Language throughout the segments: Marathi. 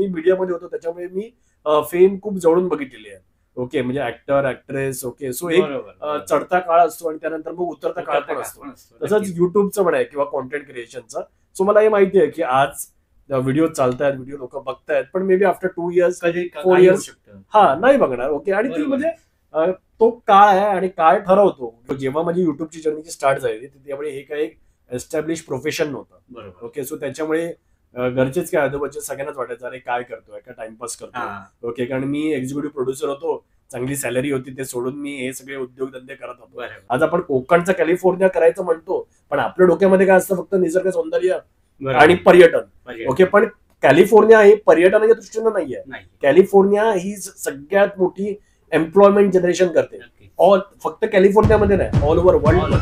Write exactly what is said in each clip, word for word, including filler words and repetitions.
मी मीडियामध्ये होतो त्याच्यामुळे मी फेम खूप जवळून बघितलेली आहे. ओके, म्हणजे ऍक्टर ऍक्ट्रेस. ओके, सो एक चढता काळ असतो आणि त्यानंतर मग उतरता काळ पण असतो. तसंच युट्यूबचं पण आहे किंवा कॉन्टेंट क्रिएशनचा. सो मला हे माहिती आहे की आज व्हिडिओ चालतायत, व्हिडिओ लोक बघतायत, पण maybe after two years four years हा नाही बघणार. ओके, आणि ती म्हणजे तो काळ आहे आणि काळ ठरवतो. जेव्हा माझी युट्यूबची जर्नी स्टार्ट झाली त्यामुळे हे काही एस्टॅब्लिश प्रोफेशन नव्हतं. ओके, सो त्याच्यामुळे घरचेच काय आजोबाचे सगळ्यांनाच वाटायचं अरे काय करतोय, काय टाइमपास करतो. ओके, कारण मी एक्झिक्युटिव्ह प्रोड्युसर होतो, चांगली सॅलरी होती, ते सोडून मी हे सगळे उद्योगधंदे करत होतो. आज आपण कोकणचा कॅलिफोर्निया करायचं म्हणतो, पण आपल्या डोक्यामध्ये काय असतं फक्त निसर्ग सौंदर्य आणि पर्यटन. ओके, पण कॅलिफोर्निया हे पर्यटनाच्या दृष्टीनं नाहीये. कॅलिफोर्निया ही सगळ्यात मोठी एम्प्लॉयमेंट जनरेशन करते. ऑल फक्त कॅलिफोर्नियामध्ये नाही, ऑल ओव्हर वर्ल्ड.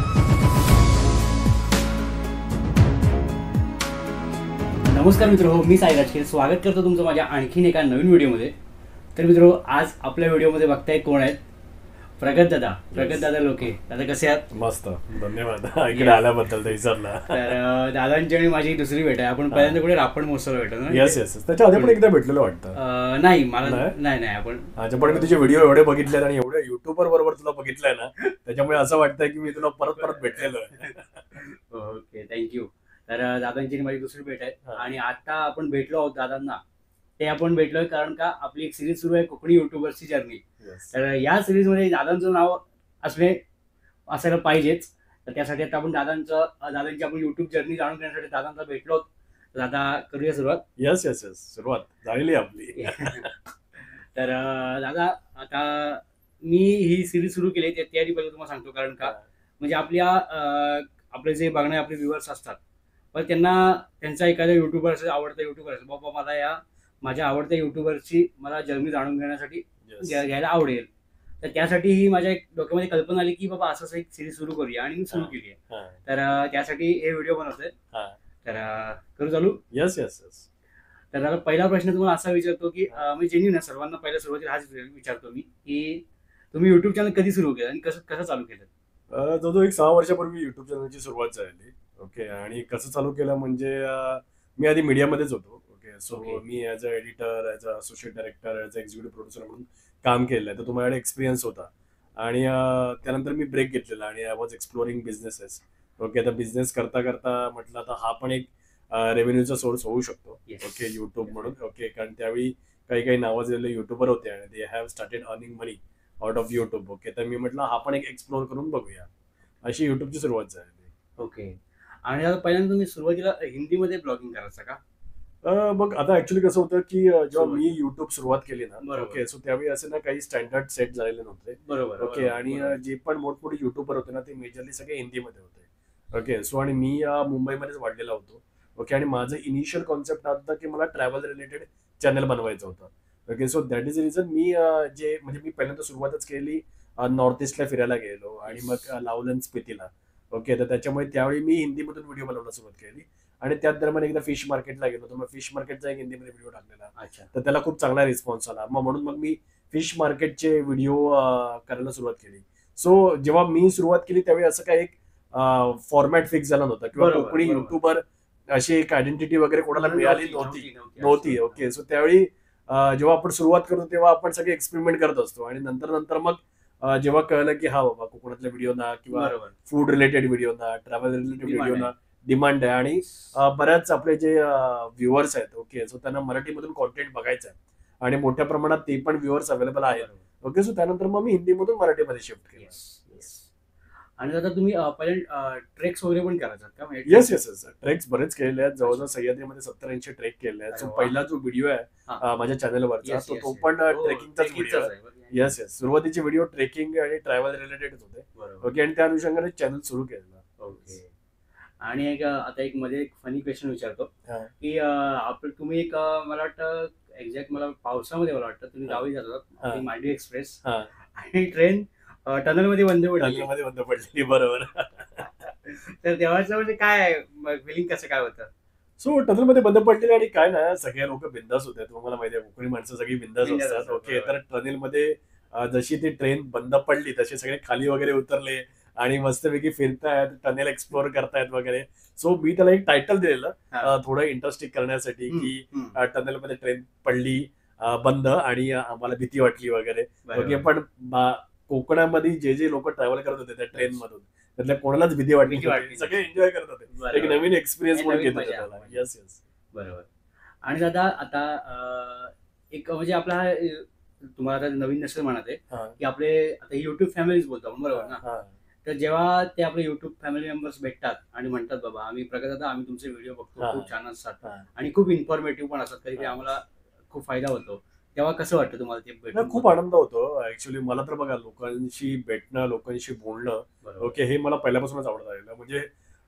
नमस्कार मित्र हो, मी साई राजकीर स्वागत करतो तुमचं माझ्या आणखीन एका नवीन व्हिडिओमध्ये. तर मित्र आज आपल्या व्हिडिओमध्ये बघताय कोण आहेत, प्रगत दादा. प्रगत दादा लोके. दादा कसे आहात? मस्त, धन्यवाद इकडे आल्याबद्दल. विसरला. तर दादांची आणि माझी दुसरी भेट आहे. आपण पहिल्यांदा कुठे रापण महोत्सव भेटलो ना? येस येस, त्याच्या आधी पण एकदा भेटलेलो वाटतं. नाही मला नाही नाही आपण अच्छा, पण मी तुझे व्हिडिओ एवढे बघितले आणि एवढे युट्यूबर बरोबर तुला बघितलंय ना, त्याच्यामुळे असं वाटतंय की मी तुला परत परत भेटलेलो आहे. Okay, thank you. तर दादांची माझी दुसरी भेट आहे आणि आता आपण भेटलो आहोत दादांना. ते आपण भेटलोय कारण का आपली एक सिरीज सुरू आहे, कोकणी युट्यूबर्सची जर्नी. तर या सिरीज मध्ये दादांचं नाव असणे असायला पाहिजेच. तर त्यासाठी आता आपण दादांचं दादांची आपण युट्यूब जर्नी जाणून घेण्यासाठी दादांचा भेटलो. दादा करूया सुरुवात. यस यस यस, सुरुवात झालेली आपली. तर दादा आता मी ही सिरीज सुरू केली त्याआधी पहिले तुम्हाला सांगतो, कारण का म्हणजे आपल्या आपले जे बघणारे आपले व्ह्युअर्स असतात, पण त्यांना त्यांचा एखाद्या युट्यूबर आवडता युट्यूबर असेल, बाबा मला या माझ्या आवडत्या युट्यूबरची मला जर्नी जाणून घेण्यासाठी घ्यायला आवडेल. तर त्यासाठी ही माझ्या एक डोक्यामध्ये कल्पना आली की बाबा असं एक सिरीज सुरू करूया आणि मी सुरू केली आहे. तर त्यासाठी हे व्हिडिओ बनवतोय. तर करू चालू? Yes yes yes. तर आता पहिला प्रश्न तुम्हाला असा विचारतो की मी जेन्युइन आहे, सर्वांना पहिल्या सुरुवातीला हाच विचारतो मी की तुम्ही युट्यूब चॅनल कधी सुरू केलं आणि कसं कसं चालू केलं? जवळजवळ एक सहा वर्षापूर्वी युट्यूब चॅनलची सुरुवात झाली. ओके, आणि कसं चालू केलं म्हणजे मी आधी मीडियामध्येच होतो. ओके, सो मी as a editor, as a associate director, as a executive producer म्हणून काम केलेलं आहे. तर तो माझ्याकडे एक्सपिरियन्स होता आणि त्यानंतर मी ब्रेक घेतलेला आणि I was exploring businesses. Okay, आता बिझनेस करता करता म्हटलं आता हा पण एक रेव्हेन्यूचा सोर्स होऊ शकतो. ओके, युट्यूब म्हणून. ओके, कारण त्यावेळी काही काही नावाजलेले युट्यूबर होते आणि they have started earning money out of YouTube. Okay, तर मी म्हटलं हा पण एक एक्सप्लोर करून बघूया. अशी युट्यूबची सुरुवात झाली. ओके, आणि आता पहिल्यांदा तुम्ही सुरुवातीला हिंदीमध्ये ब्लॉगिंग करायचं का? मग आता ऍक्च्युली कसं होतं की जेव्हा मी युट्यूब सुरुवात केली ना, ओके, सो त्यावेळी असे ना काही स्टँडर्ड सेट झालेले नव्हते. बरोबर. ओके, आणि जे पण मोठमोठे युट्यूबर होते ना ते मेजरली सगळे हिंदीमध्ये होते. ओके, सो आणि मी मुंबईमध्येच वाढलेला होतो. ओके, आणि माझं इनिशियल कॉन्सेप्ट होता की मला ट्रॅव्हल रिलेटेड चॅनल बनवायचं होतं. Okay, so that is the reason मी जे म्हणजे मी पहिल्यांदा सुरुवातच केली नॉर्थ ईस्टला फिरायला गेलो आणि मग लावलन स्पितीला. ओके, तर त्याच्यामुळे त्यावेळी मी हिंदीमधून व्हिडिओ बनवायला सुरुवात केली आणि त्याच दरम्यान एकदा फिश मार्केटला गेलो तर मग फिश मार्केटचा एक हिंदीमध्ये व्हिडिओ टाकलेला. अच्छा, तर त्याला खूप चांगला रिस्पॉन्स आला. मग म्हणून मग मी फिश मार्केटचे व्हिडिओ करायला सुरुवात केली. सो जेव्हा मी सुरुवात केली त्यावेळी असं काही एक फॉर्मॅट फिक्स झाला नव्हता किंवा कोकणी युट्यूबर अशी एक आयडेंटिटी वगैरे कोणाला मिळाली नव्हती नव्हती ओके, सो त्यावेळी जेव्हा आपण सुरुवात करतो तेव्हा आपण सगळे एक्सपेरिमेंट करत असतो आणि नंतर नंतर मग जेव्हा कळलं की हा बाबा कोकणातल्या व्हिडिओ ना किंवा फूड रिलेटेड व्हिडिओ ना, ट्रॅव्हल रिलेटेड व्हिडिओ ना डिमांड आहे आणि बऱ्याच आपले जे व्ह्युअर्स आहेत, ओके, सो त्यांना मराठीमधून कॉन्टेंट बघायचं आहे आणि मोठ्या प्रमाणात ते पण व्ह्युअर्स अवेलेबल आहेत. ओके, सो त्यानंतर मग मी हिंदीमधून मराठीमध्ये शिफ्ट केलं. आणि आता तुम्ही पहिले ट्रेक्स वगैरे पण करायचा का? येस येस येस, ट्रेक्स बरेच केलेले आहेत. जवळजवळ सह्याद्रीमध्ये सत्तर ऐंशी ट्रेक केले आहेत. सो पहिला जो व्हिडिओ आहे माझ्या चॅनलवरचा तो तो पण ट्रेकिंगचाच व्हिडिओ आहे. येस येस, सुरुवातीचे व्हिडिओ ट्रेकिंग आणि ट्रॅव्हल रिलेटेडच होते. ओके, आणि त्या अनुषंगाने चॅनल सुरू केलं. ओके, आणि एक आता एक मध्ये एक फनी क्वेश्चन विचारतो की आपण तुम्ही एक मला वाटतं एक्झॅक्ट मला पावसामध्ये मला वाटतं तुम्ही गावी जातात मांडवी एक्सप्रेस आणि ट्रेन टनल मध्ये बंद पडली मध्ये बंद पडली. बरोबर. तर तेव्हाचं म्हणजे काय फिलिंग कसं काय होतं? सो टनल मध्ये बंद पडलेली आणि काय ना सगळे लोक बिंदास होते. तुम्हाला माहिती आहे कोकणी माणसं सगळी बिंदास असतात. ओके, तर टनल मध्ये जशी ती ट्रेन बंद पडली तसे सगळे खाली वगैरे उतरले आणि मस्तपैकी फिरतायत, टनेल एक्सप्लोर करतायत वगैरे. सो मी त्याला एक टायटल दिलेलं हा. अं, थोडं इंटरेस्टिंग करण्यासाठी हम्म, की हम्म. टनेलमध्ये ट्रेन पडली अं, बंद आणि आम्हाला भीती वाटली वगैरे. बरोबर. ओके, पण बा- कोकणामध्ये जे जे लोक ट्रॅव्हल करत होते त्या ट्रेन मधून त्यातल्या कोणालाच भीती वाटली भीती नव्हती. वाटली सगळे एन्जॉय करत होते. बरोबर. एक नवीन एक्सपिरियन्स एक म्हणून नवीन घेत होते मजा. त्याला. Yes yes. बरोबर. आणि दादा आता अं, एक म्हणजे आपला हा, अं, तुम्हाला आता नवीन नसेल म्हणत आहे हा. की आपले आता युट्यूब फॅमिलीज बोलतो आपण, बरोबर ना. हा. तर जेव्हा ते आपले युट्यूब फॅमिली मेंबर्स भेटतात आणि म्हणतात बाबा आम्ही प्रगत दादा आम्ही तुमचे व्हिडिओ बघतो, हा. खूप छान असतात हा. आणि खूप इन्फॉर्मेटिव्ह पण असतात, कधी ते हा. आम्हाला खूप फायदा होतो, तेव्हा कसं वाटतं तुम्हाला ते नाही, भेटून? खूप आनंद होतो ऍक्च्युली. मला तर बघा लोकांशी भेटणं, लोकांशी बोलणं बरोबर. ओके हे मला पहिल्यापासूनच आवडत आलेलं. म्हणजे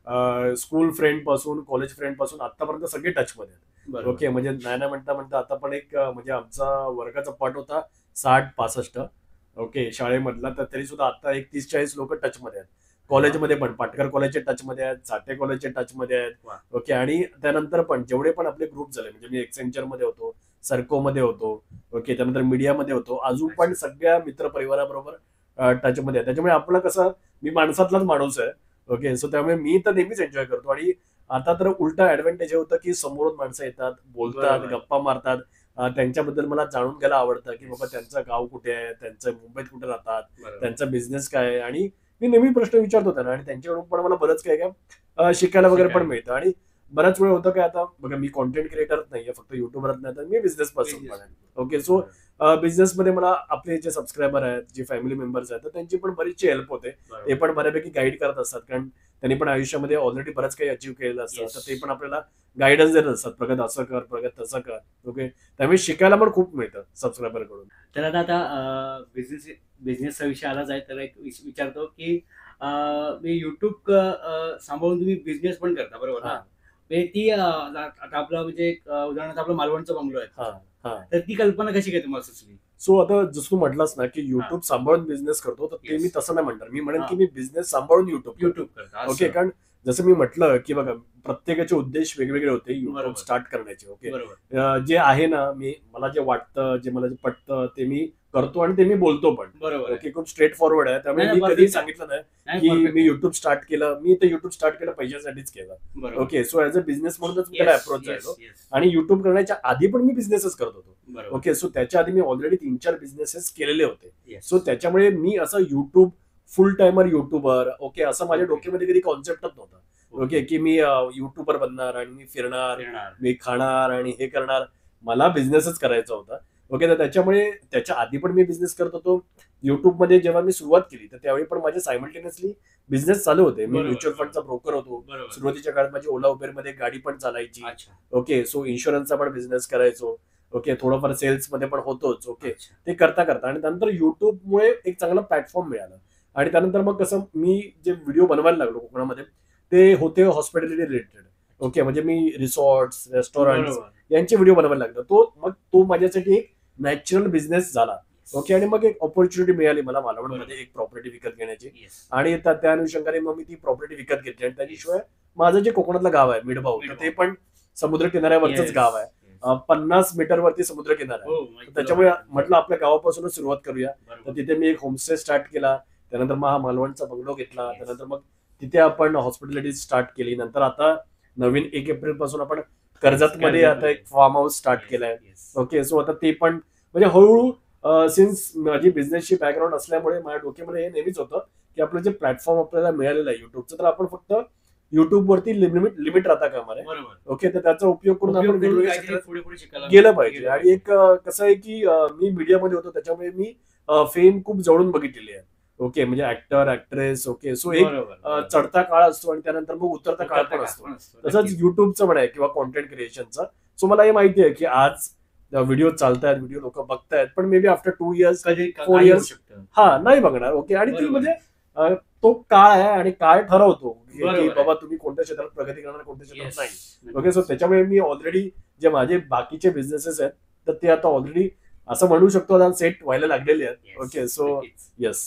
स्कूल फ्रेंड पासून कॉलेज फ्रेंड पासून आतापर्यंत सगळे टच मध्ये आहेत. बरोबर. ओके, म्हणजे नाही नाही म्हणता म्हणता आता पण एक अं, म्हणजे आमचा वर्गाचा पट होता साठ पासष्ट ओके शाळेमधला, तर तरी सुद्धा आता एक तीस चाळीस लोक टच मध्ये आहेत. कॉलेजमध्ये पण पाटकर कॉलेजचे टच मध्ये आहेत, साठे कॉलेजचे टच मध्ये आहेत. वा. ओके, आणि त्यानंतर पण जेवढे पण आपले ग्रुप झाले म्हणजे मी एक्सेंचर मध्ये होतो, सर्को मध्ये होतो, ओके, त्यानंतर मीडियामध्ये होतो, अजून पण सगळ्या मित्र परिवाराबरोबर टच मध्ये आहे. त्याच्यामुळे आपलं कसं मी माणसातलाच माणूस आहे. ओके, सो त्यामुळे मी तर नेहमीच एन्जॉय करतो. आणि आता तर उलटा ऍडव्हान्टेज हे होतं की समोरून माणसं येतात, बोलतात, बरोबर. गप्पा मारतात. अं, त्यांच्याबद्दल मला जाणून घ्यायला आवडतं की बाबा त्यांचं गाव कुठे आहे, त्यांचं मुंबईत कुठे राहतात, बरोबर. त्यांचा बिझनेस काय आहे. आणि मी नेहमी प्रश्न विचारतो त्यांना आणि त्यांच्याकडून पण मला बरंच काय काय शिकायला वगैरे पण शिकायला. मिळतं. आणि बऱ्याच वेळ होतं काय आता बघा मी कॉन्टेंट क्रिएटरच नाहीये, फक्त युट्यूबरच नाही, तर मी बिझनेस पर्सन पण आहे. ओके, सो बिझनेसमध्ये मला आपले जे सबस्क्रायबर आहेत, जे फॅमिली मेंबर्स आहेत, तर त्यांची पण बरीचशी हेल्प होते. बरोबर. ते पण बऱ्यापैकी गाईड करत असतात, कारण त्यांनी पण आयुष्यामध्ये ऑलरेडी बरंच काही अचीव्ह केलेलं असतं. Yes. तर ते पण आपल्याला गायडन्स देत असतात, प्रगत असं कर, प्रगत तसं कर. ओके, त्यामुळे शिकायला पण खूप मिळतं सबस्क्रायबर कडून. तर आता आता बिझनेस बिझनेसचा विषय आलाच आहे, तर एक विच- विचारतो की अं, मी युट्यूब सांभाळून तुम्ही बिझनेस पण करता, बरोबर ना. हा म्हणजे ती अं, आता आपलं म्हणजे एक, अं, उदाहरणार्थ आपलं मालवणचं बंगलो आहे, हा हा. तर ती कल्पना कशी काय तुम्हाला सुचली? सो आता जसं तू म्हटलास ना की युट्यूब सांभाळून बिझनेस करतो, तर ते Yes. मी तसं नाही म्हणणार. मी म्हणेन हा. की मी बिझनेस सांभाळून युट्यूब युट्यूब करता ओके, असं. कारण जसं मी म्हटलं की बघा प्रत्येकाचे उद्देश वेगवेगळे होते युट्यूब बरोबर. स्टार्ट करण्याचे. ओके, बरोबर. अं, जे आहे ना मी मला जे वाटतं, जे मला जे पटतं ते मी करतो आणि ते मी बोलतो पण. बरोबर आहे. ओके, खूप स्ट्रेट फॉरवर्ड आहे. त्यामुळे नाही, मी नाही, कधी perfect आहे. सांगितलं नाही नाही, की perfect मी आहे. युट्यूब स्टार्ट केलं. मी ते युट्यूब स्टार्ट केलं पैशासाठीच केलं. बरोबर. Okay, so as a business म्हणूनच मी त्याला Yes, अप्रोच yes, झालो. yes. आणि युट्यूब करण्याच्या आधी पण मी बिझनेसच करत होतो. बरोबर. ओके, सो त्याच्या आधी मी ऑलरेडी तीन चार बिझनेसेस केलेले होते. Yes. सो त्याच्यामुळे मी असं YouTube full timer YouTuber okay असं माझ्या Okay. डोक्यामध्ये कधी कॉन्सेप्टच नव्हता. ओके, की मी युट्यूबर बनणार आणि मी फिरणार, फिरणार. मी खाणार आणि हे करणार. मला बिझनेसच करायचा होता. ओके, तर त्याच्यामुळे त्याच्या आधी पण मी बिझनेस करत होतो. युट्यूबमध्ये जेव्हा मी सुरुवात केली तर त्यावेळी पण माझे सायमल्टेनियसली बिझनेस चालू होते. मी बरोबर, म्युच्युअल बरोबर. फंडचा ब्रोकर होतो. बरोबर. सुरुवातीच्या काळात माझी ओला उबेरमध्ये गाडी पण चालायची. अच्छा. ओके, सो इन्शुरन्सचा पण बिझनेस करायचो. ओके, थोडंफार सेल्स मध्ये पण होतोच. ओके, अच्छा. ते करता करता आणि नंतर युट्यूबमुळे एक चांगला प्लॅटफॉर्म मिळाला. आणि त्यानंतर मग कसं मी जे व्हिडिओ बनवायला लागलो कोकणामध्ये ते होते हॉस्पिटॅलिटी रिलेटेड. ओके, म्हणजे मी रिसॉर्ट्स, रेस्टॉरंट बरोबर. यांचे व्हिडिओ बनवायला लागलो. तो मग तो माझ्यासाठी एक नॅचरल बिझनेस झाला. ओके, आणि मग एक ऑपॉर्च्युनिटी मिळाली मला मालवणमध्ये एक प्रॉपर्टी विकत घेण्याची. Yes. आणि त्या त्या अनुषंगाने मग मी ती प्रॉपर्टी विकत घेतली. आणि त्याच्याशिवाय माझं जे कोकणातलं गाव आहे मिडभाऊ, तर ते पण समुद्र किनाऱ्यावरच Yes. गाव आहे. Yes. अं, पन्नास मीटरवरती समुद्र किनारा आहे. हो, माहिती त्याच्यामुळे आहे. म्हटलं आपल्या गावापासूनच सुरुवात करूया. बरोबर. तर तिथे मी एक होमस्टे स्टार्ट केला. त्यानंतर मग हा मालवणचा बंगलो घेतला. Yes. त्यानंतर मग तिथे आपण हॉस्पिटॅलिटी स्टार्ट केली. नंतर आता नवीन एक एप्रिल पासून आपण कर्जत मध्ये आता एक फार्म हाऊस स्टार्ट केलाय. Yes. ओके, सो आता ते पण म्हणजे हळूहळू सिन्स माझी बिझनेसची बॅकग्राऊंड असल्यामुळे माझ्या डोक्यामध्ये हे नेहमीच होतं की आपलं जे प्लॅटफॉर्म आपल्याला मिळालेलं आहे युट्यूबचं, तर आपण फक्त युट्यूब वरती लिमिट लिमिट राहता कामा नये. बरोबर. ओके, तर त्याचा उपयोग करून आपण उपयोग करून वेगवेगळ्या काहीतरी क्षेत्रात पुढे पुढे शिकायला गेलं पाहिजे. गेलं आणि एक अं, कसं आहे की अं, मी मीडियामध्ये होतो त्याच्यामुळे मी फेम खूप जवळून बघितलेली आहे. ओके, म्हणजे ऍक्टर ऍक्ट्रेस. ओके, सो एक बरोबर, अं, बरोबर. चढता काळ असतो आणि त्यानंतर मग उतरता काळ पण असतो. पण असतो. तसंच नक्कीच. युट्यूबचं पण आहे किंवा कॉन्टेंट क्रिएशनचा. सो मला हे माहिती आहे की आज व्हिडिओ चालतायत, व्हिडिओ लोक बघतायत, पण maybe after two years कधी four काही होऊ years. शकतं. हा नाही बघणार. ओके, आणि ती बरोबर. म्हणजे अं, तो काळ आहे आणि काळ ठरवतो की बरोबर की आहे. बाबा तुम्ही कोणत्या क्षेत्रात प्रगती करणार, कोणत्या क्षेत्रात Yes. नाही. नक्कीच. ओके, सो त्याच्यामुळे मी ऑलरेडी जे माझे बाकीचे बिझनेसेस आहेत तर ते आता ऑलरेडी असं म्हणू शकतो आता सेट व्हायला लागलेले आहेत. Yes. ओके, सो नक्कीच. येस.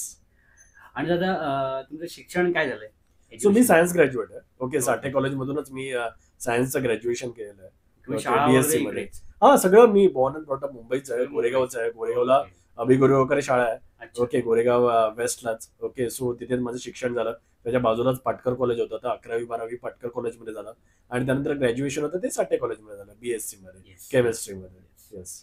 आणि दादा अं, तुमचं शिक्षण काय झालंय? सो मी सायन्स ग्रॅज्युएट आहे. Okay, Okay. साठे कॉलेजमधूनच मी सायन्सचं ग्रॅज्युएशन केलेलं आहे. तुम्ही Okay, शाळा B S C वगैरे मध्ये. इकडेच? हा, सगळं मी बॉर्न अँड ब्रॉट अप मुंबईचं आहे, गोरेगावचं आहे. गोरेगावला अभिगुरुवकर शाळा आहे. अच्छा. ओके गोरेगाव वेस्टलाच. ओके सो तिथे माझं शिक्षण झालं. त्याच्या बाजूलाच पाटकर कॉलेज होतं, तर अकरावी बारावी पाटकर कॉलेजमध्ये झालं आणि त्यानंतर ग्रॅज्युएशन होतं ते साठे कॉलेजमध्ये झालं बीएससी मध्ये Yes. केमिस्ट्रीमध्ये. येस.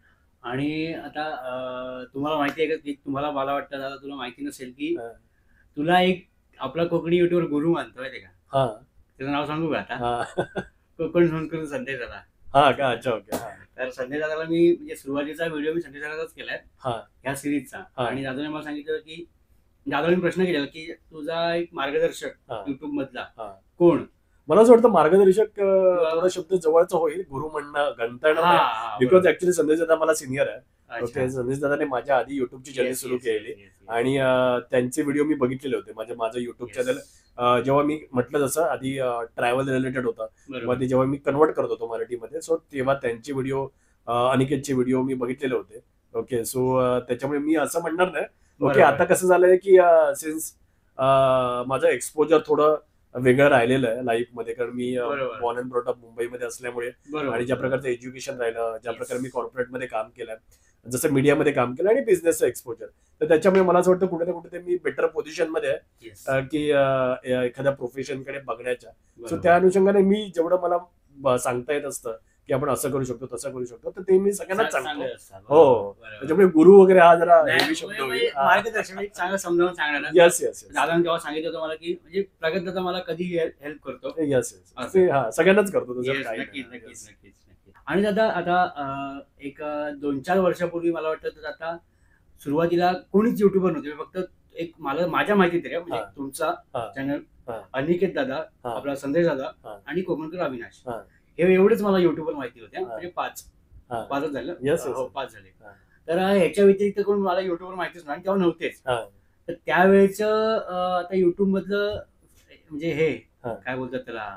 आणि आता अं, तुम्हाला माहिती आहे का की तुम्हाला मला वाटतं दादा तुला माहिती नसेल की हा. तुला एक आपला कोकणी युट्यूबर गुरु मानतो माहिती का? हा त्याचं नाव सांगू का आता? हा कोकण संस्कृत संदेश दादा. हा का अच्छा ओके. हा तर संदेश दादाला मी म्हणजे सुरुवातीचा व्हिडिओ मी संदेश दादाचाच केलाय हा ह्या सिरीजचा. हा. आणि दादाने मला सांगितलं की दादाने प्रश्न केलेला की तुझा एक मार्गदर्शक हा. युट्यूब मधला हा. कोण? मला असं वाटतं मार्गदर्शक अं, थोडा शब्द जवळचा होईल, गुरु म्हणणं घंटा हा, येणार हा, बिकॉज बरोबर. ऍक्च्युली संदेश दादा मला सिनियर आहे. अच्छा. ओके संदेश दादाने माझ्या आधी युट्यूबची जर्नी Yes, सुरू yes, केली yes, yes, yes. आणि अं, त्यांचे व्हिडिओ मी बघितलेले होते. माझे माझं युट्यूब Yes. चॅनल जेव्हा मी म्हटलं जसं आधी ट्रॅव्हल रिलेटेड होता, बरोबर. तेव्हा ते जेव्हा मी कन्वर्ट करत होतो मराठीमध्ये, सो तेव्हा त्यांचे व्हिडिओ अनिकेतचे व्हिडिओ मी बघितलेले होते. ओके सो त्याच्यामुळे मी असं म्हणणार नाही. ओके बरोबर. आता कसं झालंय की सिन्स माझं एक्सपोजर थोडं वेगळं राहिलेलं आहे लाईफ मध्ये, कारण मी बरोबर. बॉर्न अँड ब्रॉट अप मुंबईमध्ये असल्यामुळे बरोबर. आणि ज्या प्रकारचं एज्युकेशन राहिलं, ज्या Yes. प्रकारे मी कॉर्पोरेटमध्ये काम केलं, जसं मीडियामध्ये काम केलं आणि बिझनेसचं एक्सपोजर, तर त्याच्यामुळे मला असं वाटतं कुठे ना कुठे मी बेटर पोझिशनमध्ये आहे Yes. अं, की अं, या एखाद्या प्रोफेशनकडे बघण्याच्या. सो बरोबर. त्या अनुषंगाने मी जेवढं मला ब- सांगता येत असतं की आपण असं करू शकतो तसं करू शकतो, तर ते मी सगळ्यांनाच सांग- सांगतो. सांगत असतात. हो बरोबर. त्याच्यामुळे गुरु वगैरे हा जरा नाही, हेवी शब्द म्हणजे होईल. मार्गदर्शन एक चांगलं समजावून सांगणार. येस येस दादाने तेव्हा सांगितलं होतं मला की म्हणजे प्रगत दादा मला कधी हेल्प करतो. येस येस असं. ते हा सगळ्यांनाच करतो तसं Yes, काही नक्कीच नाही. नक्कीच Yes. नक्कीच नक्कीच. आणि दादा आता अं, एक अं, दोन चार वर्षापूर्वी मला वाटतं तर आता सुरुवातीला कोणीच युट्यूबर नव्हते. फक्त एक मला माझ्या माहितीत आहे म्हणजे हा. तुमचा हा. चॅनल हा. अनिकेत दादा, हा. आपला संदेश दादा हा. आणि कोकणकर अविनाश, हा. हे एवढेच मला युट्यूबर माहिती होते. हा. म्हणजे पाच हा. पाचच झालं. Yes, yes. हो पाच झाले. हा. तर अं, ह्याच्या व्यतिरिक्त कोण मला युट्यूबर माहितीच नाही आणि तेव्हा नव्हतेच. हा. तर त्यावेळेच आता युट्यूब मधलं म्हणजे हे हा. काय बोलतात त्याला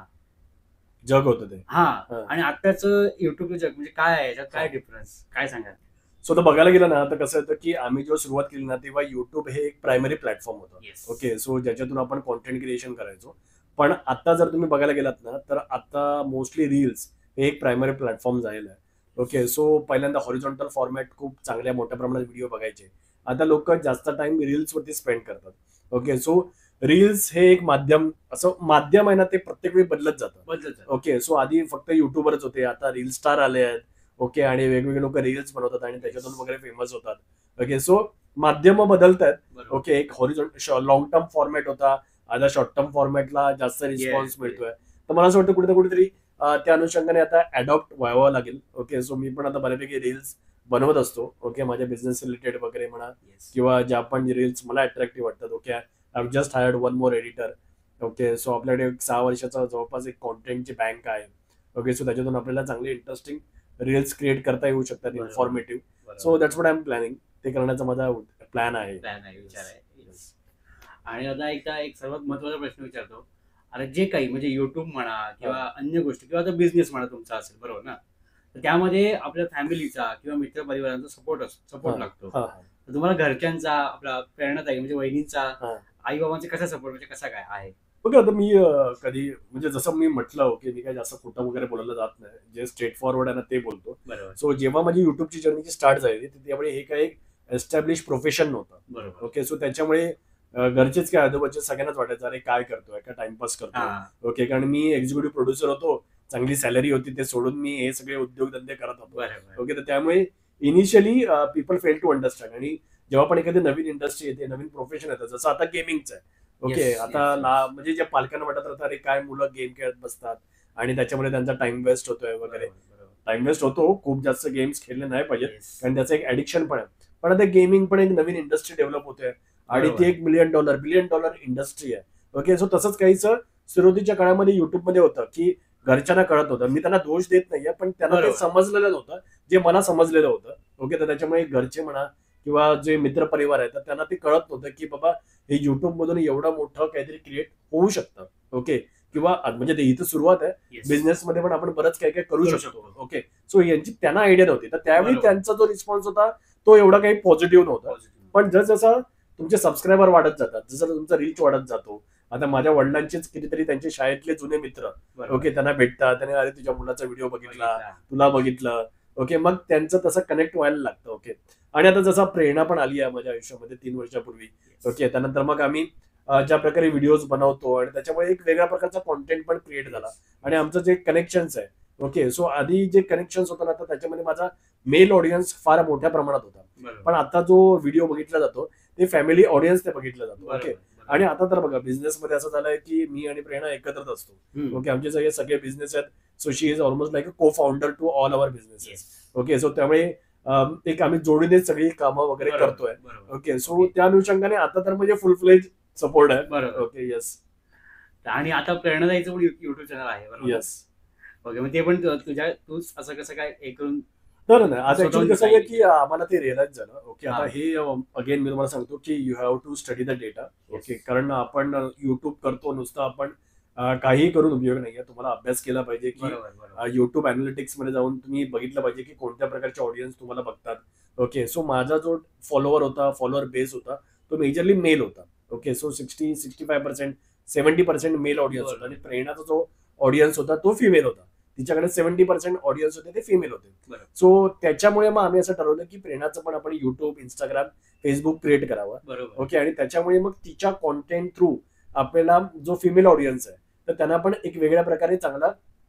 जग होतं ते. हा हा. आणि आताचं युट्यूबचं जग म्हणजे काय आहे याच्यात काय हा. डिफरन्स काय सांगाल? सो तर बघायला गेलं ना तर कसं होतं की आम्ही जेव्हा सुरुवात केली ना तेव्हा युट्यूब हे एक प्रायमरी प्लॅटफॉर्म होतं. Yes. ओके सो ज्याच्यातून आपण कॉन्टेंट क्रिएशन करायचो. पण आता जर तुम्ही बघायला गेलात ना तर आता मोस्टली रील्स हे एक प्रायमरी प्लॅटफॉर्म झालेलं आहे. ओके सो पहिल्यांदा हॉरिझॉन्टल फॉर्मॅट खूप चांगल्या मोठ्या प्रमाणात व्हिडिओ बघायचे, आता लोक जास्त टाइम रील्स वरती स्पेंड करतात. ओके सो रील्स हे एक माध्यम असं माध्यम आहे ना, ते प्रत्येक वेळी बदलत जातं. बदलत जातं. ओके सो आधी फक्त युट्यूबरच होते, आता रील स्टार आले आहेत. ओके आणि वेगवेगळे लोक रील्स बनवतात आणि त्याच्यातून वगैरे फेमस होतात. ओके सो माध्यम बदलत आहेत. बरोबर. ओके एक हॉरिझॉन्टल लॉंग टर्म फॉर्मॅट होता, आता शॉर्ट टर्म फॉर्मॅटला जास्त रिस्पॉन्स Yes, मिळतोय. तर मला असं वाटतं कुठे ना कुठेतरी अं, त्या अनुषंगाने आता अडॉप्ट व्हावं लागेल. ओके सो मी पण आता बऱ्यापैकी रील्स बनवत असतो. ओके माझ्या बिझनेस रिलेटेड वगैरे म्हणा Yes. किंवा ज्या पण रील्स मला अट्रॅक्टिव्ह वाटतात. Okay I just hired one more editor. Okay so आपल्याकडे एक सहा वर्षाचा जवळपास एक कॉन्टेंटची बँक आहे. ओके सो त्याच्यातून आपल्याला चांगले इंटरेस्टिंग रील्स क्रिएट करता येऊ शकतात, बरोबर. इन्फॉर्मेटिव्ह. बरोबर. So that's what I am planning. ते करण्याचा माझा प्लॅन आहे. Plan आहे, विचार आहे. Yes. आणि आता एकदा एक सर्वात महत्वाचा प्रश्न विचारतो. आता जे काही म्हणजे युट्यूब म्हणा किंवा अन्य गोष्टी किंवा आता बिझनेस म्हणा तुमचा असेल बरोबर ना, तर त्यामध्ये आपल्या फॅमिलीचा किंवा मित्र परिवारांचा सपोर्ट सपोर्ट हा, लागतो. हा, तर तुम्हाला घरच्यांचा आपला प्रेरणादायी म्हणजे वहिनींचा हा. आई बाबांचा कसा सपोर्ट म्हणजे कसा काय आहे? बघा आता मी अं, कधी म्हणजे जसं मी म्हटलं की मी काही जास्त खोटं वगैरे बोलायला जात नाही, जे स्ट्रेट फॉरवर्ड आहे ना ते बोलतो. बरोबर. सो जेव्हा माझी युट्यूबची जर्नी स्टार्ट झाली तर त्यावेळी हे काही एक एस्टॅब्लिश प्रोफेशन नव्हतं. बरोबर. ओके सो त्याच्यामुळे अं, घरचेच काय आजोबाचे सगळ्यांनाच वाटायचं अरे काय करतोय, काय टाइमपास करतोय. हा. ओके कारण मी एक्झिक्युटिव्ह प्रोड्युसर होतो, चांगली सॅलरी होती, ते सोडून मी हे सगळे उद्योगधंदे करत होतो. बरोबर. ओके तर त्यामुळे initially people fail to understand. आणि जेव्हा पण एखादी नवीन इंडस्ट्री येते, नवीन प्रोफेशन येतं, जसं आता गेमिंगचं आहे. ओके Yes, आता yes, yes. ला म्हणजे ज्या पालकांना वाटत राहतं अरे काय मुलं गेम खेळत बसतात आणि त्याच्यामुळे त्यांचा टाइम वेस्ट होतोय वगैरे. बरोबर. टाइम वेस्ट होतो, खूप जास्त गेम्स खेळले नाही पाहिजेत Yes. कारण त्याचं एक ऍडिक्शन पण आहे. पण आता गेमिंग पण एक नवीन इंडस्ट्री डेव्हलप होते आणि बरोबर. ती एक million dollar billion dollar industry आहे. ओके सो तसंच काहीचं सुरुवातीच्या काळामध्ये युट्यूबमध्ये होतं की घरच्यांना कळत होतं. मी त्यांना दोष देत नाहीये, पण त्यांना ते बरोबर. समजलेलं नव्हतं जे मला समजलेलं होतं. ओके तर त्याच्यामुळे घरचे म्हणा किंवा जे मित्र परिवार आहेत तर त्यांना ते कळत नव्हतं की बाबा हे युट्यूब मधून एवढं मोठं काहीतरी क्रिएट होऊ शकतं. ओके किंवा म्हणजे ते इथं सुरुवात आहे, Yes. बिझनेस मध्ये पण आपण बरंच काय काय करू करू शकतो. शकतो. ओके सो यांची त्यांना आयडिया नव्हती, तर त्यावेळी बरोबर. त्यांचा जो रिस्पॉन्स होता तो एवढा काही पॉझिटिव्ह नव्हता. Positive. पण जसं तुमचे सबस्क्रायबर वाढत जातात, जसं तुमचा रीच वाढत जातो. आता माझ्या वडिलांचेच कितीतरी त्यांचे शाळेतले जुने मित्र बरोबर. ओके त्यांना भेटतात, त्याने अरे तुझ्या मुलाचा व्हिडिओ बघितला, बघितला. तुला बघितलं. ओके, मग त्यांचं तसं कनेक्ट व्हायला लागतं. ओके, आणि आता जसा प्रेरणा पण आली आहे माझ्या आयुष्यामध्ये तीन वर्षापूर्वी. ओके, त्यानंतर मग आम्ही अ, ज्या प्रकारे व्हिडिओज बनवतो आणि त्याच्यामुळे एक वेगळ्या प्रकारचा कॉन्टेंट पण क्रिएट झाला आणि आमचं जे कनेक्शन्स आहे. ओके, सो आधी जे कनेक्शन्स होतं ना, तर त्याच्यामध्ये माझा मेल ऑडियन्स फार मोठ्या प्रमाणात होता. बरोबर. पण आता जो व्हिडिओ बघितला जातो ते फॅमिली ऑडियन्स ते बघितला जातो. बरोबर, ओके, बरोबर. आणि आता तर बघा बिझनेसमध्ये असं झालंय की मी आणि प्रेरणा एकत्रच असतो. हम्म. ओके, आमचे सगळे सगळे बिझनेस आहेत. So she is almost like a co founder to all our businesses. Yes. Okay, so त्यामुळे अम, एक आम्ही जोडीने सगळी कामं वगैरे बरोबर, करतोय. बरोबर. ओके, सो त्या अनुषंगाने आता तर म्हणजे फुल फ्लेज सपोर्ट आहे. बरोबर. ओके, येस आणि आता प्रेरणादायीचं पण युट्यूब चॅनल आहे, बरोबर? येस. ओके, मग ते पण तु- तुझ्या तूच असं कसं काय हे करून तर ना आता स्वतःहून ऍक्च्युली कसं आहे design की आम्हाला ते रिअलाइज झालं. ओके, आता हा. हे अगेन मी तुम्हाला सांगतो की you have to study the data. Okay, कारण आपण युट्यूब करतो नुसतं आपण अ, काही करून उपयोग नाहीये. तुम्हाला अभ्यास केला पाहिजे की बरोबर बरोबर युट्यूब अनालिटिक्स मध्ये जाऊन तुम्ही बघितलं पाहिजे की कोणत्या प्रकारचे ऑडियन्स तुम्हाला बघतात. ओके, सो माझा जो फॉलोअर होता, फॉलोअर बेस होता, तो मेजरली मेल होता. Okay, so sixty sixty five percent seventy percent male audience होता आणि प्रेरणाचा जो ऑडियन्स होता तो फिमेल होता. तिच्याकडे सेव्हन्टी पर्सेंट ऑडियन्स होते ते फिमेल होते. बरोबर. सो त्याच्यामुळे मग आम्ही असं ठरवलं की प्रेरणाचं पण आपण युट्यूब, इंस्टाग्राम, फेसबुक क्रिएट करावं. बरोबर. ओके, आणि त्याच्यामुळे मग तिच्या कॉन्टेंट थ्रू आपल्याला जो फिमेल ऑडियन्स आहे तर त्यांना पण एक वेगळ्या प्रकारे चांगला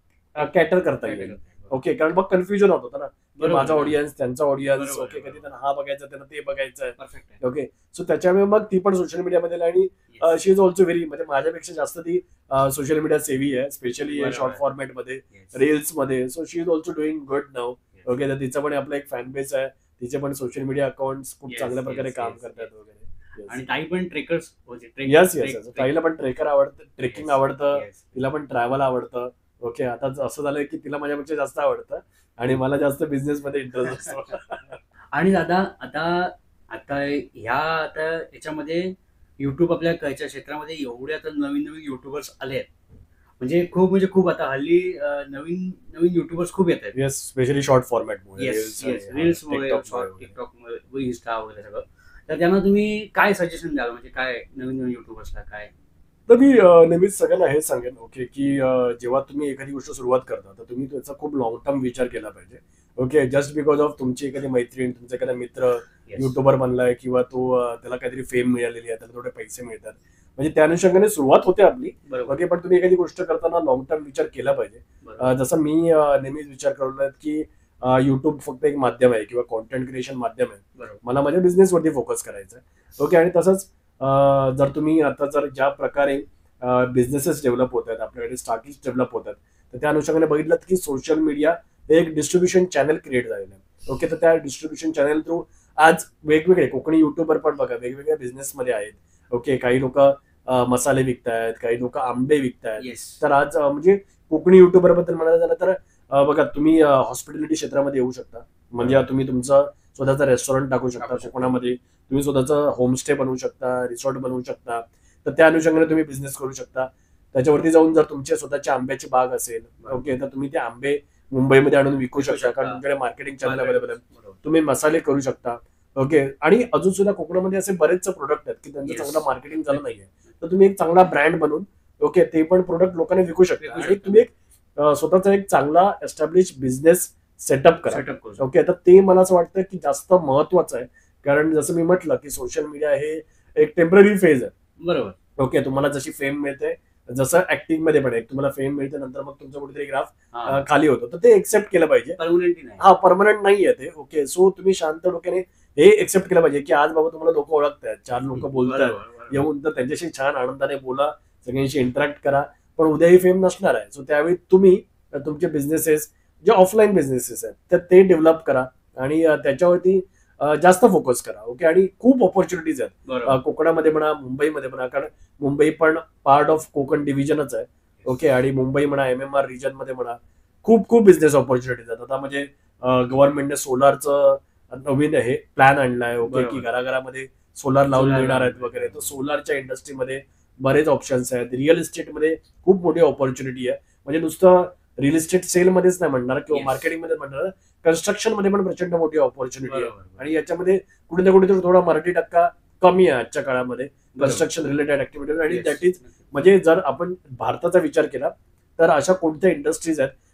कॅटर करता येईल. ओके, कारण मग कन्फ्युजन होत होतं ना की बरोबर. माझा ऑडियन्स, त्यांचा ऑडियन्स. बरोबर, ओके, बरोबर. कधी त्यांना हा बघायचा, त्यांना ते बघायचं आहे. परफेक्ट आहे. ओके, सो त्याच्यामुळे मग ती पण सोशल मीडियामध्ये आणि Yes. She is also very, म्हणजे माझ्यापेक्षा जास्त ती सोशल मीडिया सेव्ही आहे, स्पेशली बरोबर. शॉर्ट फॉर्मॅट मध्ये, Yes. रील्स मध्ये. So she is also doing good now. Yes. Okay, तर तिचं पण आपलं एक फॅन बेस आहे. तिचे पण सोशल मीडिया अकाउंट खूप Yes, चांगल्या प्रकारे yes, काम yes, करतात yes. वगैरे. आणि ताई पण ट्रेकर्स होते. Trek- yes trek- yes trek- ताईला पण ट्रेकर आवडतं, ट्रेकिंग Yes. आवडतं, Yes. तिला पण ट्रॅव्हल आवडतं. ओके, आता असं झालंय की तिला माझ्यापेक्षा जास्त आवडतं आणि मला जास्त बिझनेस मध्ये इंटरेस्ट असतो. आणि दादा आता आता ह्या आता याच्यामध्ये युट्यूब आपल्या ह्याच्या क्षेत्रामध्ये एवढे आता नवीन नवीन युट्यूबर्स आले आहेत. म्हणजे खूप म्हणजे खूप आता हल्ली अं, नवीन नवीन युट्यूबर्स खूप येत आहेत. येस, स्पेशली शॉर्ट फॉर्मॅटमुळे, येस येस रील्स रील्समुळे, शॉर्ट टिकटॉकमुळे, इंस्टा वगैरे सगळं. तर त्यांना तुम्ही काय सजेशन द्याल, म्हणजे काय नवीन नवीन युट्यूबर्सला काय? तर मी अ, नेहमीच सगळ्यांना हे सांगेन. ओके, की अ, जेव्हा तुम्ही एखादी गोष्ट सुरुवात करता तर तुम्ही त्याचा खूप लॉंग टर्म विचार केला पाहिजे. ओके, जस्ट बिकॉज ऑफ तुमची एखादी मैत्रीण, तुमचा एखादा मित्र Yes. युट्यूबर बनलाय किंवा तो अ, त्याला काहीतरी फेम मिळालेली आहे, त्याला थोडे पैसे मिळतात, म्हणजे त्या अनुषंगाने सुरुवात होते आपली. बरोबर ओके, पण तुम्ही एखादी गोष्ट करताना लॉंग टर्म विचार केला पाहिजे. बरोबर. अ, जसं मी अ, नेहमीच विचार करलो की युट्यूब फक्त एक माध्यम आहे किंवा कॉन्टेंट क्रिएशन माध्यम आहे. बरोबर. मला माझ्या बिझनेसवरती फोकस करायचा आहे. ओके, आणि तसंच अ, जर तुम्ही आता जर ज्या प्रकारे बिझनेसेस डेव्हलप होत आहेत, आपल्याकडे स्टार्टअप्स डेव्हलप होत आहेत, तर त्या अनुषंगाने बघितलं की सोशल मीडिया एक डिस्ट्रीब्युशन चॅनल क्रिएट झालेलं आहे. ओके, तर त्या डिस्ट्रीब्युशन चॅनल थ्रू आज वेगवेगळे कोकणी युट्यूबर पण बघा वेगवेगळ्या बिझनेसमध्ये आहेत. ओके, काही लोक मसाले विकतायत, काही लोक आंबे विकतायत. येस. तर आज अ, म्हणजे कोकणी युट्यूबर बद्दल म्हणायला झालं तर अ, बघा तुम्ही हॉस्पिटॅलिटी क्षेत्रामध्ये येऊ शकता. म्हणजे तुम्ही तुमचं स्वतःचं रेस्टॉरंट टाकू शकता टाकू शकता. कोकणामध्ये, तुम्ही स्वतःचं होमस्टे बनवू शकता, रिसॉर्ट बनवू शकता. तर त्या अनुषंगाने तुम्ही बिझनेस करू शकता. त्याच्यावरती जाऊन जर तुमच्या स्वतःची आंब्याची बाग असेल, ओके, तर तुम्ही ते आंबे मुंबईमध्ये आणून विकू विकू शकता, कारण शकता. तुमच्याकडे मार्केटिंग चॅनल अवेलेबल आहे. बरोबर. तुम्ही मसाले करू शकता. ओके, आणि अजून सुद्धा कोकणामध्ये असे बरेच प्रोडक्ट आहेत की त्यांचं Yes. चांगलं मार्केटिंग झालं नाहीये, तर तुम्ही एक चांगला ब्रँड बनवून ओके ते पण प्रोडक्ट लोकांना विकू शकता विकू आणि शकता. तुम्ही एक अ, स्वतःचा एक चांगला एस्टॅब्लिश बिझनेस सेटअप करा. सेटअप करू शकतो. ओके, तर ते मला असं वाटतं की जास्त महत्वाचं आहे, कारण जसं मी म्हटलं की सोशल मीडिया हे एक टेम्पररी फेज आहे. बरोबर. ओके, तुम्हाला जशी फेम मिळते, जसं ऍक्टिंग मध्ये पण एक तुम्हाला फेम मिळते, नंतर मग तुमचं कुठेतरी ग्राफ हा. खाली होतो, तर ते एक्सेप्ट केलं पाहिजे. परमनंटली नाही. हा, परमनंट नाहीये ते. ओके, सो तुम्ही शांत डोक्याने हे एक्सेप्ट केलं पाहिजे की आज बाबा तुम्हाला लोक ओळखतायत, चार लोक बोलतायत बरोबर, बरोबर. येऊन, तर त्यांच्याशी छान आनंदाने बोला, सगळ्यांशी इंटरॅक्ट करा. पण उद्याही फेम नसणार आहे, सो त्यावेळी तुम्ही अ, तुमचे बिझनेसेस जे ऑफलाईन बिझनेसेस आहेत तर ते डेव्हलप करा आणि अ, त्याच्यावरती अ, जास्त फोकस करा. ओके, आणि खूप ऑपॉर्च्युनिटीज आहेत अ, बरोबर. कोकणामध्ये म्हणा, मुंबईमध्ये म्हणा, कारण मुंबई पण पार्ट ऑफ कोकण डिव्हिजनच आहे. ओके, आणि मुंबई म्हणा, एम एम आर रिजन मध्ये म्हणा, खूप खूप बिझनेस ऑपॉर्च्युनिटीज आहेत. आता म्हणजे गव्हर्नमेंटने सोलारचं नवीन हे प्लॅन आणलाय. ओके, बरोबर. की घराघरामध्ये सोलार लावून Solar मिळणार आहेत लावून वगैरे. तर सोलारच्या इंडस्ट्रीमध्ये बरेच ऑप्शन्स आहेत. रिअल इस्टेटमध्ये खूप मोठी ऑपॉर्च्युनिटी आहे. म्हणजे नुसतं रिअल इस्टेट सेलमध्येच नाही म्हणणार किंवा Yes. मार्केटिंगमध्ये म्हणणार, कन्स्ट्रक्शन मध्ये पण प्रचंड मोठी ऑपॉर्च्युनिटी आहे. बरोबर. आणि याच्यामध्ये कुठे ना कुठे थोडा मराठी टक्का कमी आहे आजच्या काळामध्ये बरोबर. Construction related activity. आणि Yes. दॅट इज म्हणजे जर आपण भारताचा विचार केला तर अशा कोणत्या इंडस्ट्रीज आहेत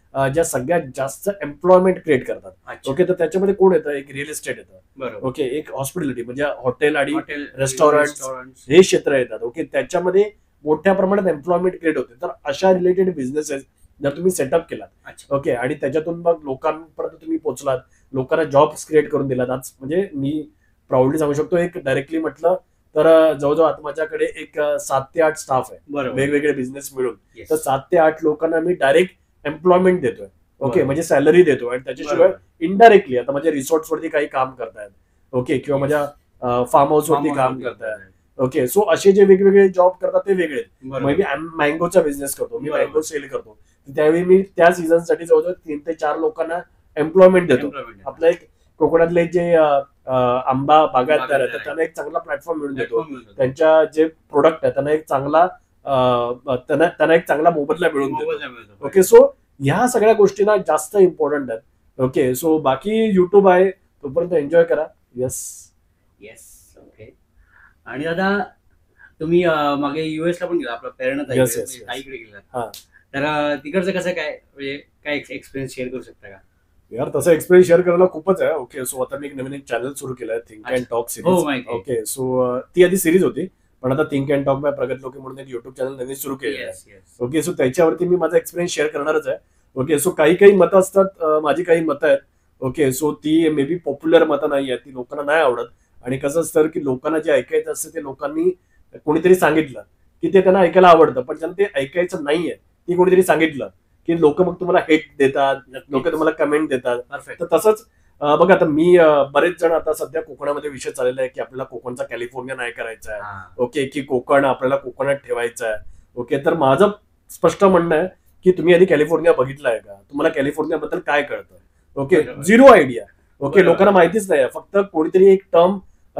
अं, ज्या सगळ्यात जास्त एम्प्लॉयमेंट क्रिएट करतात. अच्छा. ओके, तर त्याच्यामध्ये कोण येतं? एक रिअल इस्टेट येतं. बरोबर. ओके, एक हॉस्पिटॅलिटी म्हणजे हॉटेल आणि हॉटेल, रेस्टॉरंट रेस्टॉरंट्स. हे क्षेत्र येतात. ओके, त्याच्यामध्ये मोठ्या प्रमाणात एम्प्लॉयमेंट क्रिएट होते. तर अशा रिलेटेड बिझनेसेस जर तुम्ही सेटअप केलात, अच्छा. ओके, आणि त्याच्यातून मग लोकांपर्यंत तुम्ही पोहोचलात, लोकांना जॉब्स क्रिएट करून दिलात. आज म्हणजे मी प्राऊडली सांगू शकतो, एक डायरेक्टली म्हटलं तर अं, जवळजवळ आता माझ्याकडे एक अं, सात ते आठ स्टाफ आहे बरोबर. वेगवेगळे बिझनेस मिळून. Yes. तर सात ते आठ लोकांना मी डायरेक्ट एम्प्लॉयमेंट देतोय. ओके, बरोबर. म्हणजे सॅलरी देतो आणि त्याच्याशिवाय बरोबर. इनडायरेक्टली आता माझ्या रिसॉर्ट्स वरती काही काम करतायत. ओके, किंवा Yes. माझ्या फार्म हाऊस वरती Farm काम house करतायत. वरती. ओके, सो असे जे वेगवेगळे जॉब करतात ते वेगळे. बरोबर. मग मी मँगोचा बिझनेस करतो, मी बरोबर. मँगो सेल करतो. त्यावेळी मी त्या सीझनसाठी जवळजवळ तीन ते चार लोकांना एम्प्लॉयमेंट देतो. Employment. आपलं एक कोकणातले जे अं, अं, आंबा बागायतदार आहेत, तर बागायतदार त्यांना एक चांगला प्लॅटफॉर्म मिळून देतो. Platform मिळतो. त्यांच्या जे प्रोडक्ट आहे त्यांना एक चांगला अं, त्यांना त्यांना एक चांगला मोबदला मिळून देतो. मोबाईलला मिळतो. ओके, सो ह्या सगळ्या गोष्टींना जास्त इम्पॉर्टंट आहेत. ओके, सो बाकी युट्यूब आहे तोपर्यंत एन्जॉय करा. येस. येस. ओके. आणि दादा तुम्ही अं, मागे युएसला पण गेला, आपला प्रेरणा ताई Yes, yes, yes. ताईकडे गेला. हा. तर अं, तिकडचं कसं काय, म्हणजे काय एक्सपिरियन्स शेअर करू शकता का? यार तसं एक्सपिरियन्स शेअर करायला खूपच आहे. ओके, सो आता मी एक नवीन एक चॅनल सुरू केलं आहे, थिंक अँड टॉक हो, सिरीज. माहिती आहे. ओके, सो ती आधी सिरीज होती, पण आता थिंक अँड टॉक बाय प्रगत लोके म्हणून एक युट्यूब चॅनल नवीन सुरू केलेलं आहे. Yes, yes. ओके, सो त्याच्यावरती मी माझा एक्सपिरियन्स शेअर करणारच आहे. ओके, सो काही काही मतं असतात, अं, माझी काही मतं आहेत. ओके, सो ती मे बी पॉप्युलर मतं नाही आहेत, ती लोकांना नाही आवडत. आणि कसं असतं की लोकांना जे ऐकायचं असतं ते लोकांनी कोणीतरी सांगितलं की ते त्यांना ऐकायला आवडतं, पण ज्यांना ते ऐकायचं नाहीये ती कोणीतरी सांगितलं की लोक मग तुम्हाला हेट देतात, लोक तुम्हाला कमेंट देतात. परफेक्ट. तर तसंच अं, बघा आता मी अं, बरेच जण आता सध्या कोकणामध्ये विषय चाललेला आहे की आपल्याला कोकणचा कॅलिफोर्निया नाही करायचा आहे. हा. ओके, की कोकण आपल्याला कोकणात ठेवायचं आहे. ओके, तर माझं स्पष्ट म्हणणं आहे की तुम्ही आधी कॅलिफोर्निया बघितला आहे का? तुम्हाला कॅलिफोर्निया बद्दल काय कळतं? ओके, बरोबर. Zero idea. ओके, बरोबर. लोकांना माहितीच नाही. फक्त कोणीतरी एक टर्म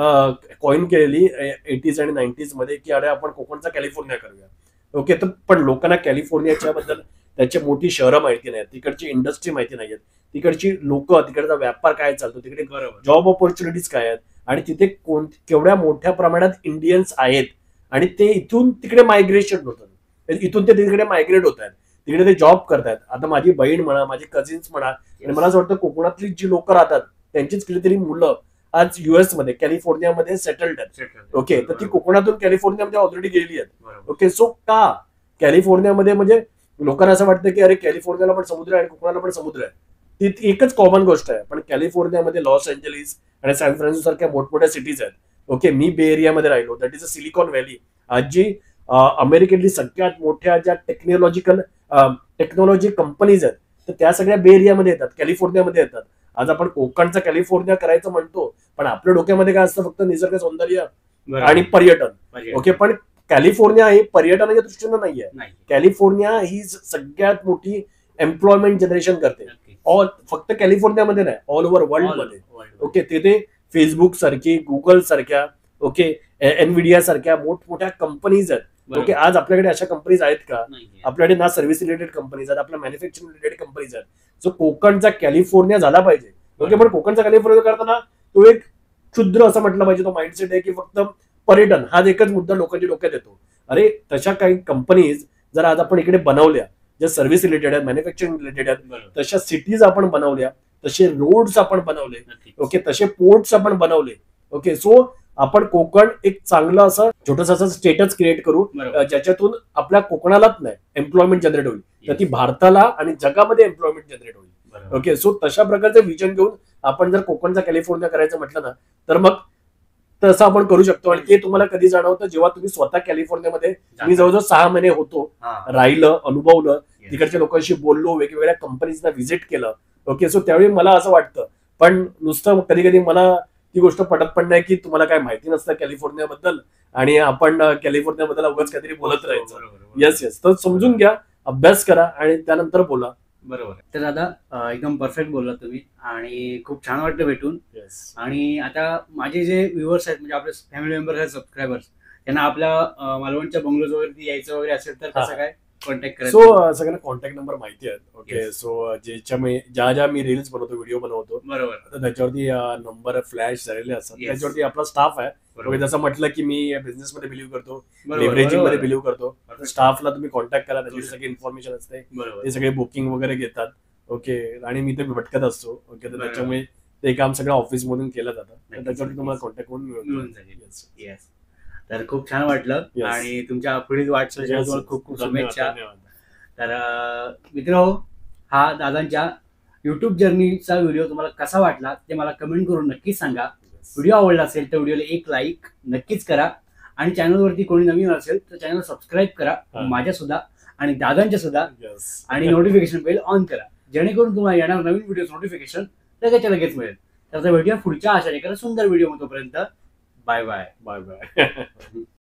कॉइन केलेली एटीज आणि नाईन्टीज मध्ये की अरे आपण कोकणचा कॅलिफोर्निया करूया. ओके, तर पण लोकांना कॅलिफोर्नियाच्या बद्दल त्याची मोठी शहरं माहिती नाहीत, तिकडची इंडस्ट्री माहिती नाहीयेत, तिकडची लोक, तिकडचा व्यापार काय चालतो, तिकडे बरोबर. जॉब ऑपॉर्च्युनिटीज काय आहेत आणि तिथे कोण केवढ्या मोठ्या प्रमाणात इंडियन्स आहेत आणि ते इथून तिकडे मायग्रेशन होतं, इथून ते तिकडे मायग्रेट होत आहेत, तिकडे ते जॉब करतायत. आता माझी बहीण म्हणा, माझी कझिन्स म्हणा, आणि मला असं वाटतं कोकणातली जी लोक राहतात त्यांचीच कितीतरी मुलं आज युएस मध्ये कॅलिफोर्नियामध्ये सेटल्ड आहेत. Settled. ओके, तर ती कोकणातून कॅलिफोर्नियामध्ये ऑलरेडी गेली आहेत. बरोबर. ओके, सो का कॅलिफोर्नियामध्ये म्हणजे लोकांना असं वाटतं की अरे कॅलिफोर्नियाला पण समुद्र आहे आणि कोकणाला पण समुद्र आहे. ती एकच कॉमन गोष्ट आहे. पण कॅलिफोर्नियामध्ये लॉस एंजलिस आणि सॅन फ्रान्सिस्को सारख्या मोठमोठ्या सिटीज आहेत. ओके, मी बे एरियामध्ये राहिलो, that is a Silicon Valley. आज जी अं, अमेरिकेतली सगळ्यात मोठ्या ज्या टेक्नॉलॉजिकल टेक्नॉलॉजी कंपनीज आहेत तर त्या सगळ्या बे एरियामध्ये येतात, कॅलिफोर्नियामध्ये येतात. आज आपण कोकणचा कॅलिफोर्निया करायचं म्हणतो, पण आपल्या डोक्यामध्ये काय असतं? फक्त निसर्ग सौंदर्य बरोबर. आणि पर्यटन. पर्यटन. ओके, पण कॅलिफोर्निया हे पर्यटनाच्या दृष्टीनं नाहीये. नाही. कॅलिफोर्निया ही सगळ्यात मोठी एम्प्लॉयमेंट जनरेशन करते. नक्की. ऑल फक्त कॅलिफोर्नियामध्ये नाही, ऑल ओव्हर वर्ल्ड All मध्ये. world. ओके, तिथे फेसबुक सारखी, गुगल सारख्या, ओके, एनविडिया सारख्या मोठमोठ्या कंपनीज आहेत. बरोबर. ओके, आज आपल्याकडे अशा कंपनीज आहेत का? नाहीये. आपल्याकडे ना सर्व्हिस रिलेटेड कंपनीज आहेत, आपल्या मॅन्युफॅक्चरिंग रिलेटेड कंपनीज आहेत. सो कोकणचा कॅलिफोर्निया झाला पाहिजे. ओके, पण कोकणचा कॅलिफोर्निया करताना तो एक क्षुद्र असं म्हटलं पाहिजे, तो माइंडसेट आहे की फक्त पर्यटन हा एकच मुद्दा लोकांच्या डोक्यात येतो. अरे तशा काही कंपनीज जर आज आपण इकडे बनवल्या ज्या सर्व्हिस रिलेटेड आहेत, मॅन्युफॅक्चरिंग रिलेटेड आहेत, बरोबर. तशा सिटीज आपण बनवल्या, तसे रोड्स आपण बनवले, नक्की. ओके, तसे पोर्ट्स आपण बनवले. ओके, सो आपण कोकण एक चांगलं असं छोटस असं स्टेटस क्रिएट करू बरोबर. अं, ज्याच्यातून आपल्या कोकणालाच नाही एम्प्लॉयमेंट जनरेट होईल, तर ती Yes. भारताला आणि जगामध्ये एम्प्लॉयमेंट जनरेट होईल. बरोबर. ओके, सो तशा प्रकारचं विजन घेऊन आपण जर कोकणचा कॅलिफोर्निया करायचं म्हटलं ना, तर मग तसं आपण करू शकतो. आणि ते तुम्हाला कधी जाणवतं? जेव्हा तुम्ही स्वतः कॅलिफोर्नियामध्ये, मी जवळजवळ सहा महिने होतो, हा. राहिलं, अनुभवलं, Yes. तिकडच्या लोकांशी बोललो, वेगवेगळ्या कंपनीजना व्हिजिट केलं. ओके, सो त्यावेळी मला असं वाटतं, पण नुसतं कधी कधी मला ती गोष्ट पटत पण नाही की तुम्हाला काय माहिती नसतं कॅलिफोर्नियाबद्दल आणि आपण अं, कॅलिफोर्नियाबद्दल उगाच काहीतरी बोलत राहायचं. बरोबर, बरोबर. येस येस, तर समजून घ्या, अभ्यास करा आणि त्यानंतर बोला. बरोबर. तर दादा अं, एकदम परफेक्ट बोलला तुम्ही आणि खूप छान वाटलं भेटून. येस. आणि आता माझे जे व्ह्युअर्स आहेत, म्हणजे आपले फॅमिली मेंबर्स आहेत, सबस्क्रायबर्स, त्यांना आपल्या अं, मालवणच्या बंगलोज वगैरे यायचं वगैरे असेल तर कसं हा. काय? कॉन्टॅक्ट करा. सो सगळ्यांना कॉन्टॅक्ट नंबर माहिती आहेत. Okay, Yes. सो ज्याच्या मी ज्या ज्या मी रील्स बनवतो, व्हिडिओ बनवतो, बरोबर तर त्याच्यावरती नंबर फ्लॅश झालेले असतात. Yes. त्याच्यावरती आपला स्टाफ आहे. ओके, बरोबर जसं म्हटलं की मी बिझनेस मध्ये बिलीव्ह करतो, बरोबर, लिव्हरेजिंग मध्ये बरोबर. बिलीव्ह करतो. स्टाफला तुम्ही कॉन्टॅक्ट करा, त्याची सगळी इन्फॉर्मेशन असते, बरोबर ते सगळे बुकिंग वगैरे घेतात. ओके, आणि मी ते भटकत असतो. ओके, तर बरोबर. त्याच्यामुळे ते काम सगळं ऑफिस मधून केलं जातं. तर नक्कीच, त्याच्यावरती तुम्हाला नक्कीच. कॉन्टॅक्ट करून मिळून मिळून जाईल. Yes. येस. तर खूप छान वाटलं Yes. आणि तुमच्या पुढील वाटचालीसाठी Yes, तुम्हाला yes. खूप खूप धन्यवाद, शुभेच्छा. धन्यवाद. तर मित्र हा दादांच्या युट्यूब जर्नीचा व्हिडिओ तुम्हाला कसा वाटला ते मला कमेंट करून नक्कीच सांगा. Yes. व्हिडिओ आवडला असेल तर व्हिडिओला एक लाईक नक्कीच करा आणि चॅनलवरती कोणी नवीन असेल तर चॅनल सबस्क्राईब करा, हा. माझ्या सुद्धा आणि दादांच्या सुद्धा, Yes. आणि नोटिफिकेशन बेल ऑन करा जेणेकरून तुम्हाला येणार नवीन व्हिडिओ नोटिफिकेशन लगेचच्या लगेच मिळेल. तर भेटूया पुढच्या अशा एका सुंदर व्हिडिओ तोपर्यंत बाय बाय. Bye bye.